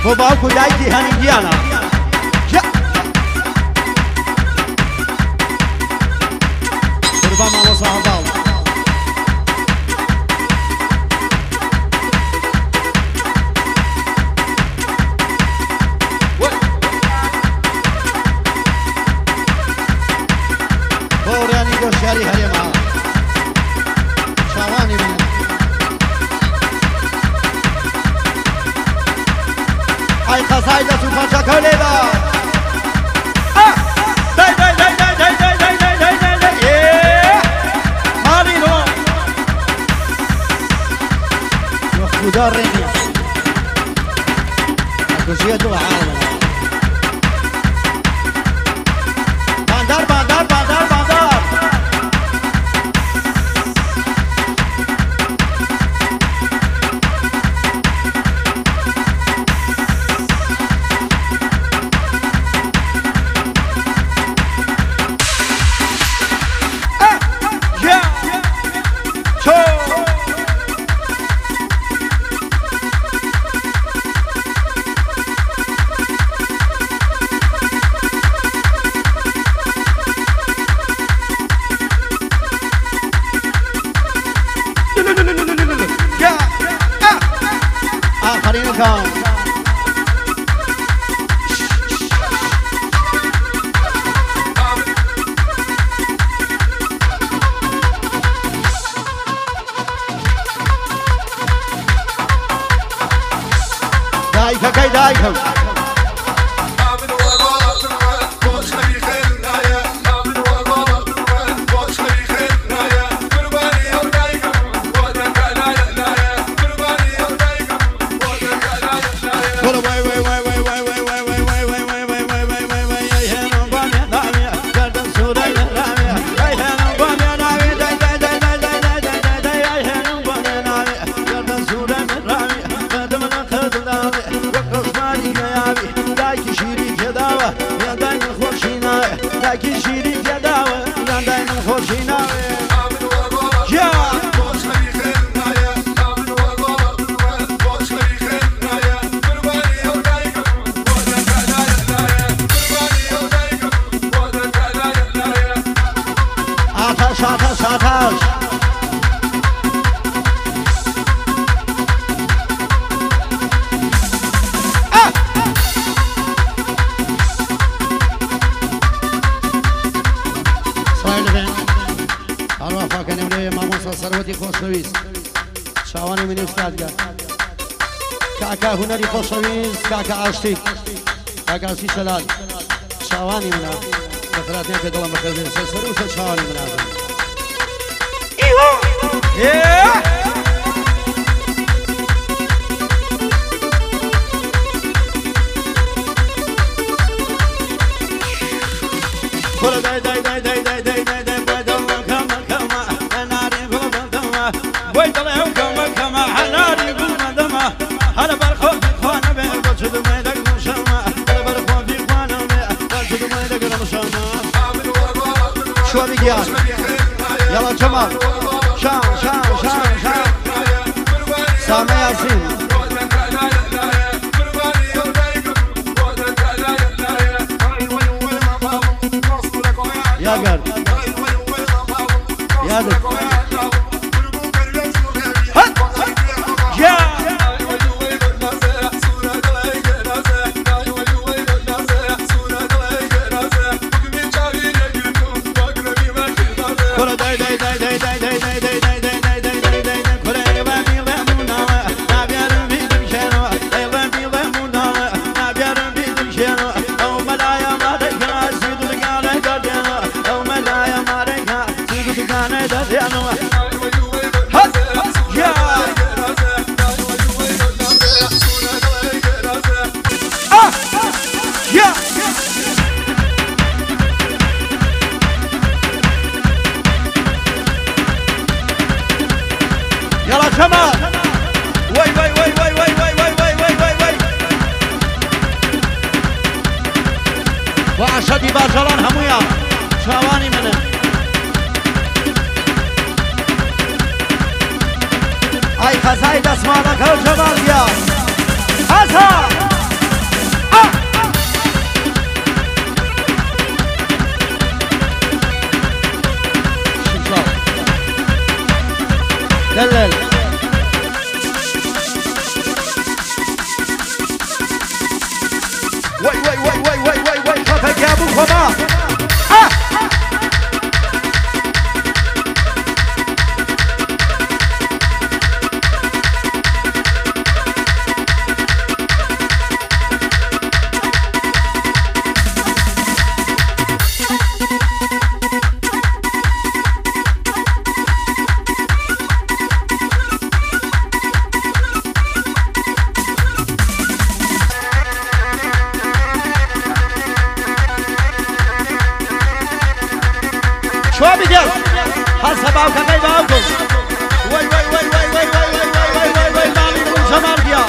بۆ باوکو دایکی هەنی گیانە قوربان مامۆستا هەڵداڵ بۆ ڕێنی گۆشتیاری هەرێما چاوانی من ئای قەزای دەست و پەنجەکە لێدا دای دای دای دای دای دای دای دای دای دای دای ماڵینۆ خدا ڕێنی ئەکوژیە دووە عاڵمە باندار باندار باندار باندار شاوانی منی استادگا کاکا هنری خوشویست کاکا عاشتی کاکا عاشتی سلال شاوانی منا بخراتي في دولة مخزن سر وسر شاوانی منا ايوه كل داي داي داي داي داي داي داي داي بدل كما كما ناري كما ويطلع كما كما حناري كما هلا برخو خوانا بقصد ما يدق مشما هلا برخو في خوانا بقصد ما يدق مشما شو بيجان يلا جمال شام شام شام شام سامي ياسين يا قرد يا دك وعشدي باجران همويا شاواني منه اي خزاي دسمالك هالجمال يا هزها دلل وي وي وي وي وي وي وي خفك يا ابو خما شو بيجر هسه باوكا جاي باوكم وي وي وي وي وي وي وي وي وي وي مالي من زمان بيا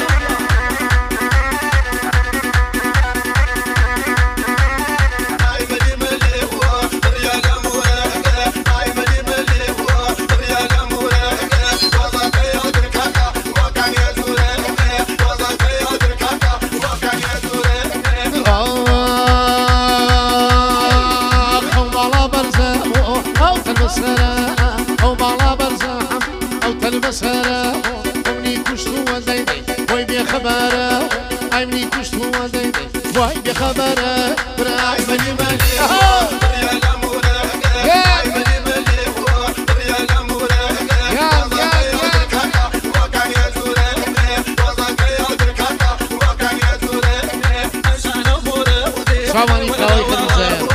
مسهرة ومني كشت هو دايدي وي بخبره اي مني كشت هو دايدي وي بخبره براي مني ملي يا الاموره يا مني ملي يا الاموره يا كاكا وكان يزوره وضاك يا كاكا وكان يزوره عشان اموره سامعني كاوي كنزين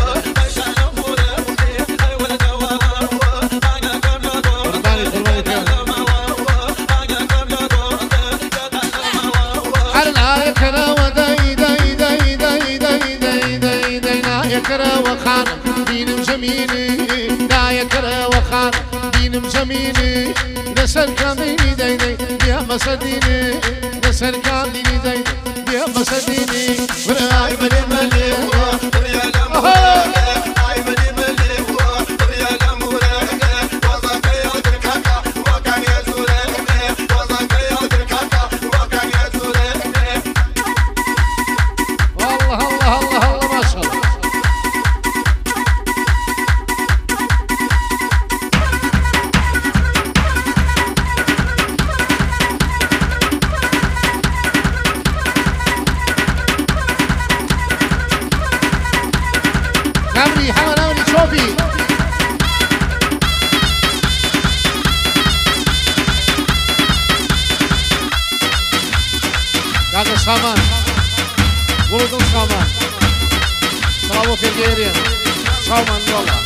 يكره وخان دينم جميلي لا يكره وخان دينم جميلي نسر كاميني دايدي يا مسديني نسر كاميني دايدي يا مسديني وراي ملي ملي يا الاموره اي ملي ملي يا الاموره وضاك يا كاكا وكان يزوره وضاك يا كاكا وكان يزوره والله الله الله الله ما شاء الله نمري حاول نمري شوفي كاكا سامان ولدن سامان صلاو في الجيرين سامان والله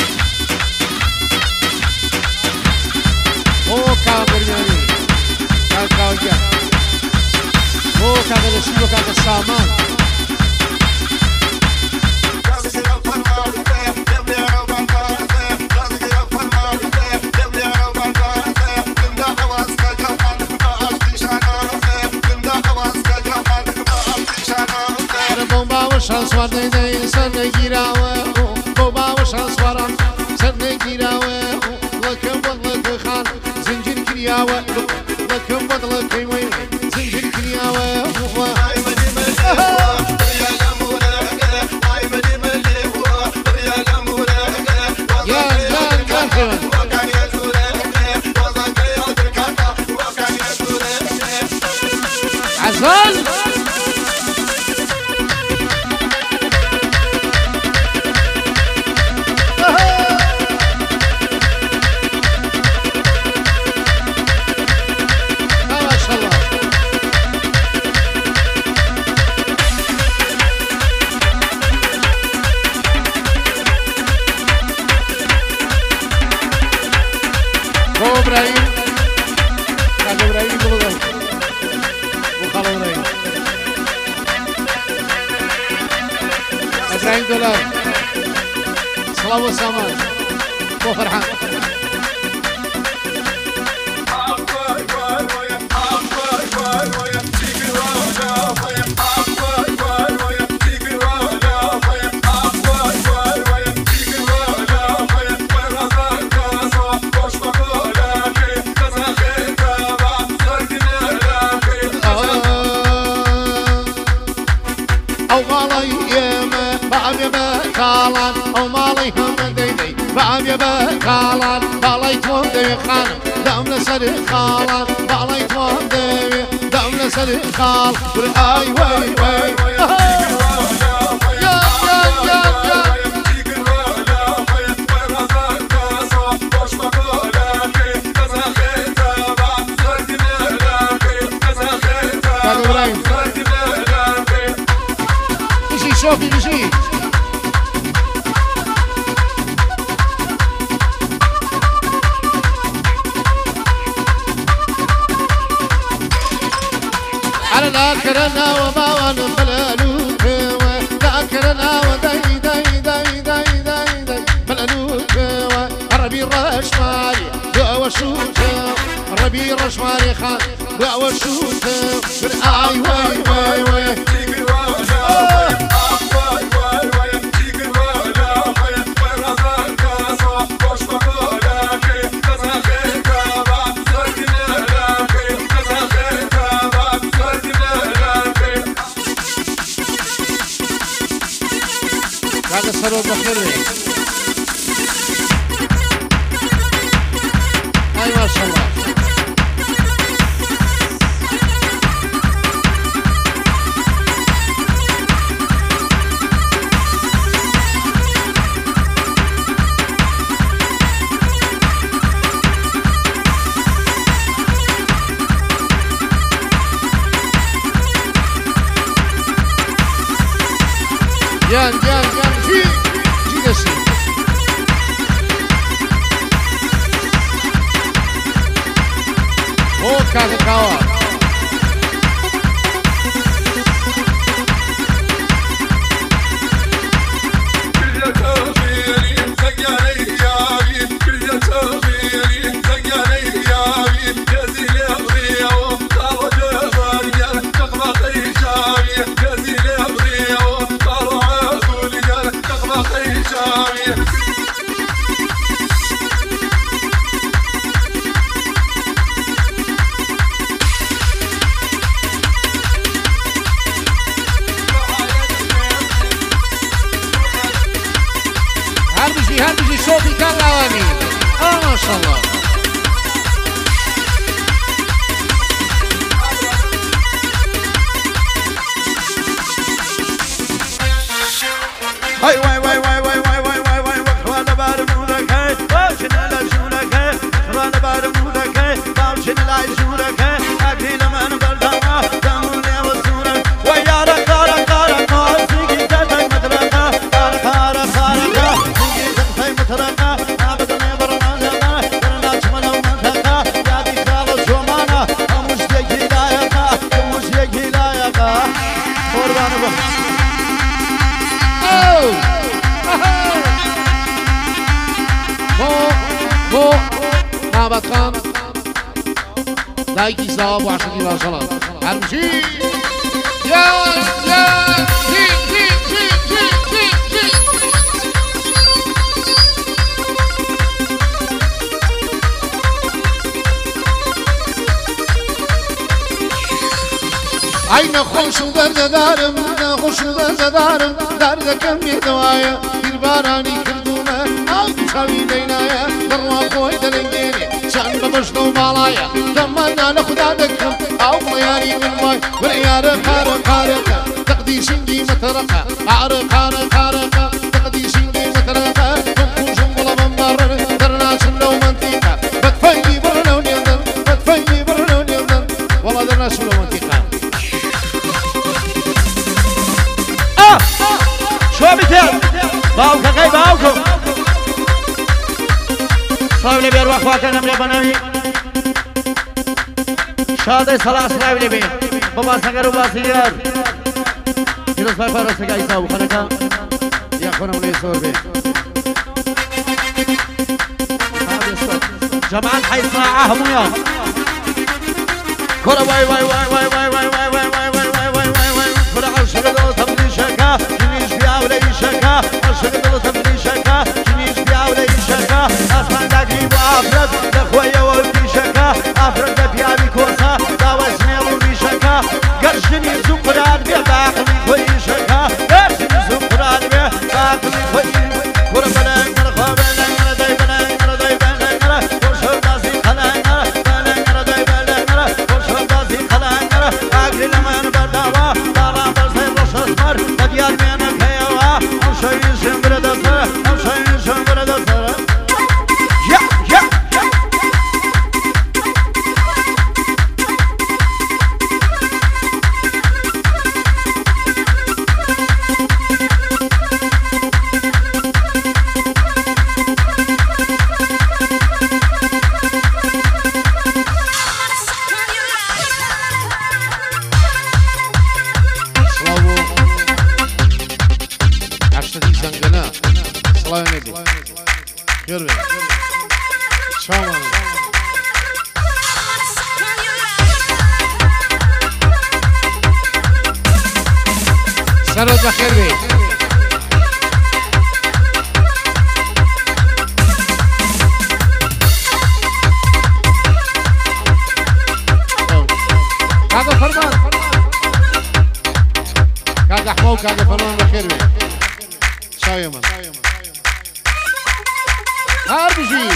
هو كابر يعني كاكا وجا هو كاكا نسيبه كاكا سامان شانس وارد دای سر نگیراوه بابا و شانس وارد سر نگیراوه لکم بدل خان زنجیر کریاوه لکم بدل کیوی زنجیر کریاوه عزال إبراهيم كان إبراهيم بلغة وخال إبراهيم إبراهيم دولار صلاة والسلام وفرحان او مالي هم ديدي بعم يبا كالان بالي توم دي خانم لا دام لسر خالا بالای توام دوی دام لسر خال ای وای وای شوفي بيجي على ذاكرنا وما ونبلالوك ذاكرنا وداي داي داي داي داي داي بلالوك عربي الرشماري وشوك عربي الرشماري خان وشوك اي واي واي واي هذا السرور بخير اي ما شاء الله جان جان جان جي دسي هو كذا كوا هل صوتي كان لواني ما شاء الله هاي واي واي واي واي واي واي واي واي وخوانا بارمونك هاي باشن على جونك هاي وخوانا بارمونك هاي باشن على جونك هاي أكيد من بلدنا دموني وزونك ويارا كارا كارا كارا سيجي تاي مترقا كارا كارا كارا سيجي تاي مترقا أبدني برنا درنا شمنا ومنتقا يادي كارا شومانا مش يجي لايقا مش يجي لايقا قربان بخ بو نابت خان دايكي صواب وعشقي وصلات هرمشي يا جي جي جي جي جي جي عين خوش ودرد دارم خوش ودرد دارم درد كم يدوايا باراني كردومه او تساوي لينايا دروا خوي دلنجيني شان ببشتو بالايا دمنا لخدا دكم او طياري من ماي والعيار خارق خارقه تقدي شنقي مترقه عارق خارق خارقه تقدي شنقي مترقه نكون جنبلا بمبرر درنا شنو منطقه بتفني برنون يندن بتفني برنون يندن والله درنا شنو منطقه شو بتعمل باوكا كاي باوكا صاحب لي بيروح واكن امري بنامي شادي سلاس راوي لي بابا سغرو باسيار يروح فارس سغاي صاحب خنكا يا اخونا ولي صور بي جماعه حي صراعه هميا كره واي واي واي واي واي واي واي واي واي واي واي واي واي كره عشق تبدي شكا جنيش بيا ولا شكا عشق تبدي شكا جنيش بيا ولا شكا اسمان داقي وافرد اخويا ولدي شكا افرد بيا بكوسا داوسني ولدي شكا قرشني زقران بيا باقي خوي شكا قرشني زقران بيا باقي خوي كره بلا مرخوا بلا داي بلا داي بلا كوشو ناسي خلا سرود بخیر بی کاغا فرمان کاغا حمو کاغا فرمان بخیر بی شایم هر بجی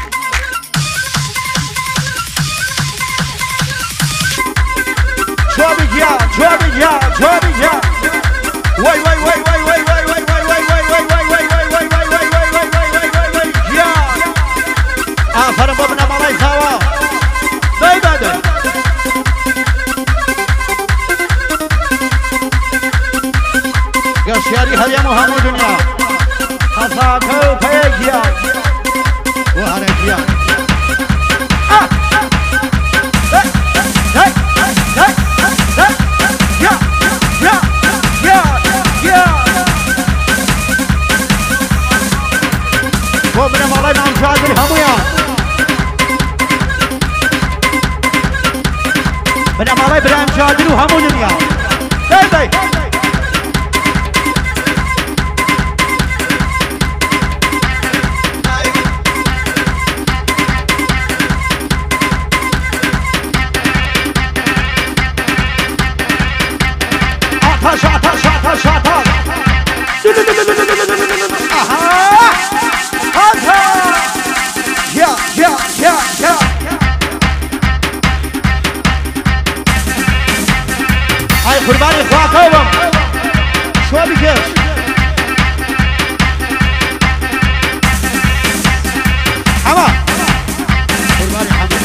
Çabuk ya. Vay. Ya. Aferin babına malay sava. Beybedir. Göşyari hadiye Muhammed dünya. Hasakı pek ya. Bu harek ya. ومن مالي نعم شاكر همويا من مالي ابراهيم شاكر وهمو دنيا بيبي Atar Ya. Ay kurbanı kuakovum. Şöyle bir kez. Ama kurbanı hamd.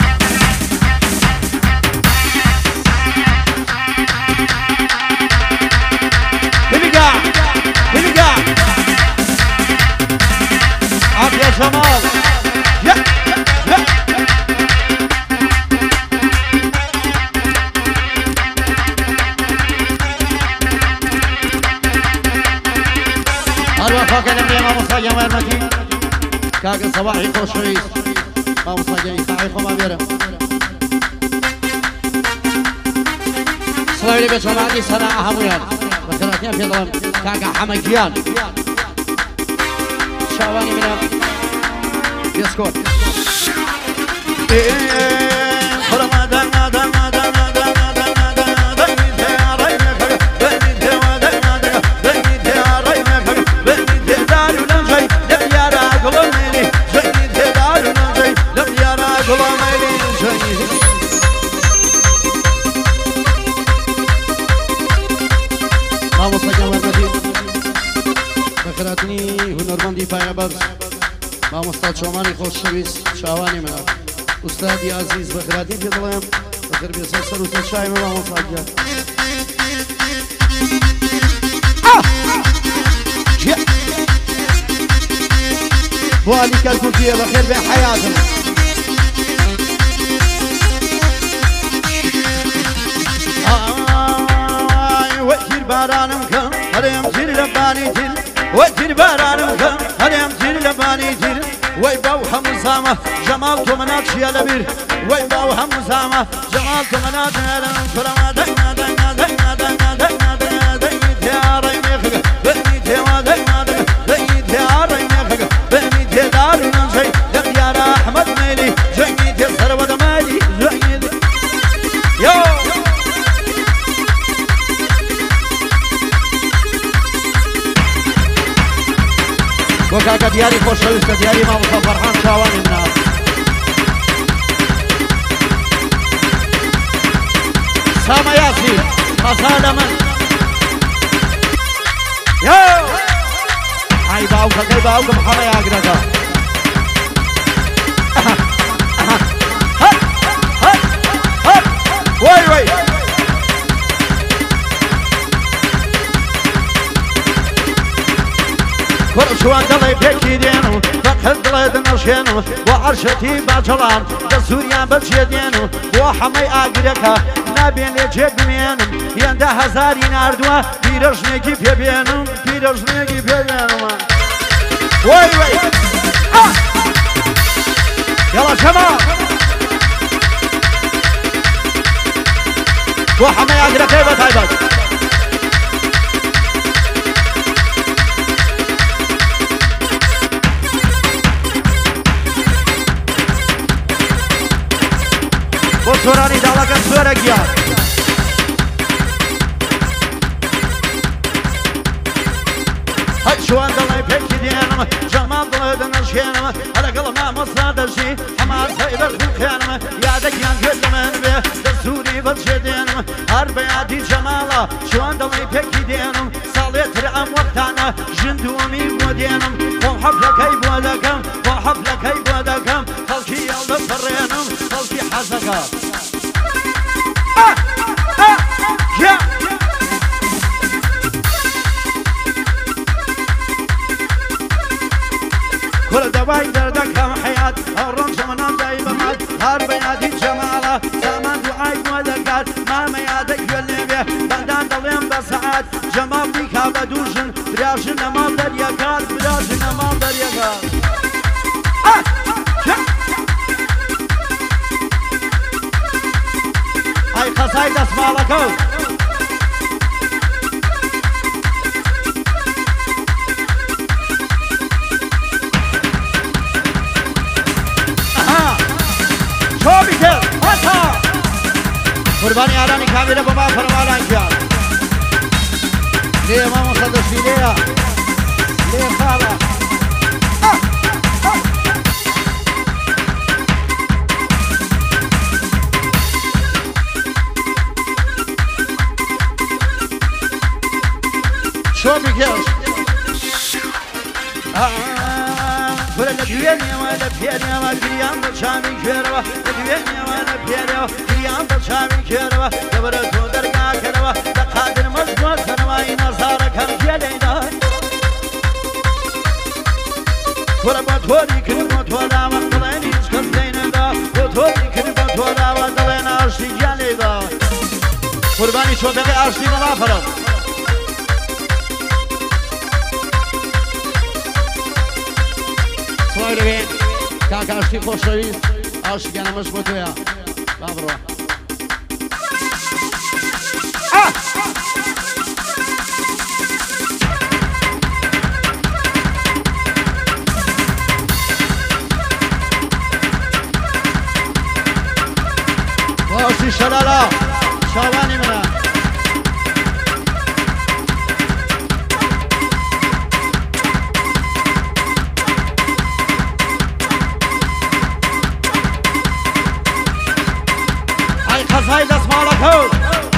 Hiliga. Afya Cemal. Ya. أرواح كلام يا ماموسا جمال مكي كاك صباحي خوشريس ماموسا جاي خايف ما بيرم صلاة لي بجماعتي سنة أهميان بخيراتنا في ضمن كاك حمكيان شاواني من يسكت بخیراتنی هنرمندی پیامبر ما مستعد شماری خوششویس شاوانی من استادی عزیز بخیراتی بیدلم بخیر بیسر سر و شایم ما مستعد بو علی کلکوتیه بخیر به حیاتم وتر بارانم کن هریم تیر لبانی تیر وتر بارانم کن هریم تیر لبانی تیر وای باو همزامه جمال تو منات شیال بیر وای باو همزامه جمال تو منات نرم کرما دعنا تیاری میخک بنی تیاری بنی تیاری میخک بنی تیاری نجی دقیار احمد میلی جنگی تی سرود میلی جنگی یو وكاكا دياري خوشويستا دياري ماموسا فرحان شاواني منها ساما ياسين خسالة من يو هاي باوكا كي باوكا محانا يا قرقا وي شوان دلي بيكي دينو فقد دلي دنشينو وعرشتي باجلان دسوريان بلشيدينو وحمي آقركا نابين لجيب بمينم ينده هزاري ناردوا بيرجنكي بيبينم بيرجنكي بيبينم وي يلا شباب وحمي آقركا بتايبات بۆ سۆرانی داڵەکە سۆرە گیان شوان دڵی پێکی دێنمە جەمال دڵێ دەنەشێنمە هەرەگەڵ مامۆستا دەژی هەمان سەیبەر خوخێنمە یادەکیان کرد لەمن بێ دەسووری بەچێ دێنمە هەر بە یادی جەماڵە شوان دڵی پێکی دێنم ساڵێتر ئەم وەختانە ژندووەمی بۆ دێنم بۆ حەفلەکەی بۆ دەکەم بۆ حەفلەکەی بۆ دەکەم خەڵکی هەڵدەپەڕێنم خەڵکی حەزەکە كل دواي دردك حياة الرمش من داي بمات هار بيادي جمالة زمان دعاي ودكات ما ميادك يلي بيه بعدان ضلين بساعات جمال بيك بدوشن براشن ما دريكات براشن ما دريكات هاي قصايد اسمالكو قربانی آرانی کامیره با ما فرمانان کرد لیه ما مصدشی لیه لیه خاله شو بيكيش ولا دويني ولا بيري ولا كريان بشامي كيروا دويني ولا بيري كريان بشامي كيروا دبرتو درجا كيروا تقادر مزبوط سنواي نصار كم جلينا قربت ودي كربت ولا مقلني كمتين دا ودي كربت ولا ودلنا ارشي جليدا قرباني شو دغه ارشي ما فرض سوالين كاك ارشي خوشويس ارشي كان مش بتويا بابرو واشي شلالا شاواني منا هاي قصايد اسمالكو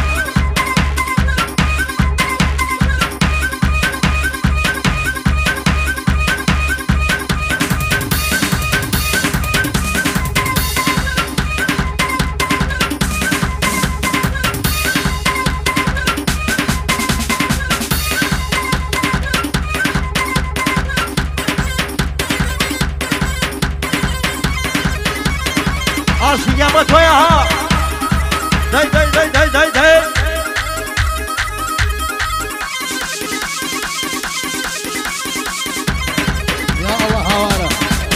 ارشي جنب تويا ها داي داي داي داي داي داي يا الله هوارا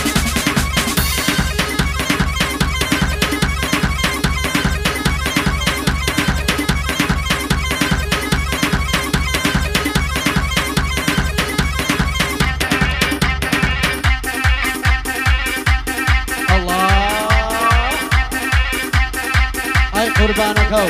قربانكو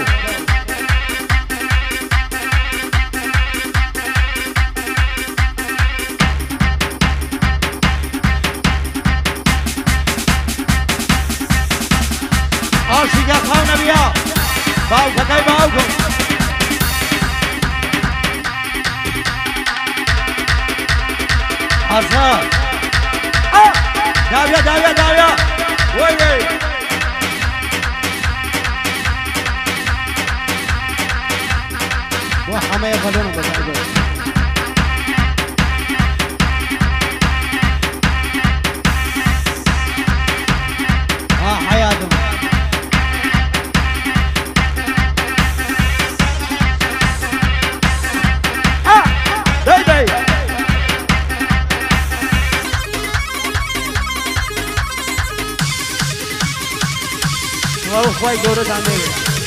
عاشق خان بیا باو کای باو کو حسن داویا داویا داویا وای وای وحما يقولون بس حياتهم داي داي والله خوي دورة عملي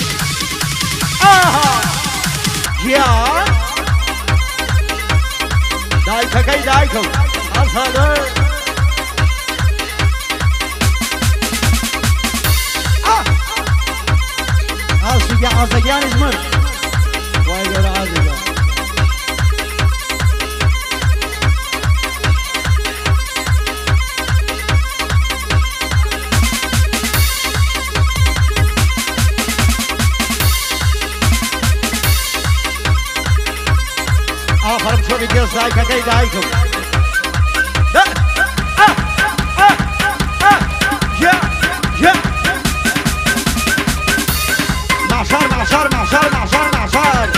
يا دايكا كاي دايكا أصلاً عزقيان اجمر وايد عازقه آخر بشوفي قيس دايكا كي دايكم معشار معشار معشار معشار معشار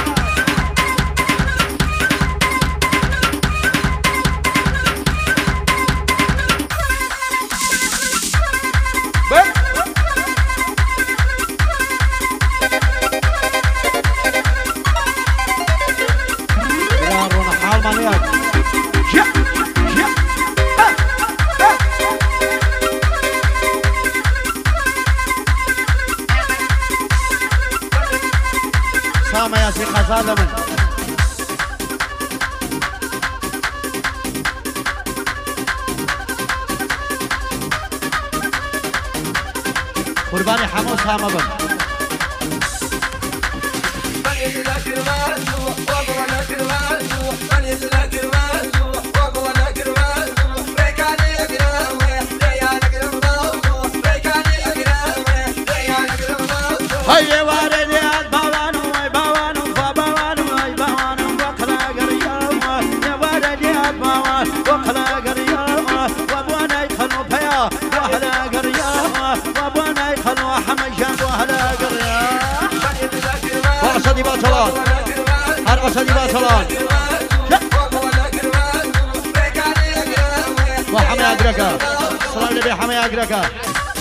سامة يا سيخ هذا من قرباني حموس هامة بن هيا وارد يا باوانو اي باوانو فباوانو اي باوانو وقلا قريام يا وارد يا باوان وقلا قريام وابوانا يخلو بيا وهلا قريام وابوانا يخلو حمجان وهلا قريام وعصدي باطلان عصدي باطلان وحمي اقرقا صلاة النبي حمي اقرقا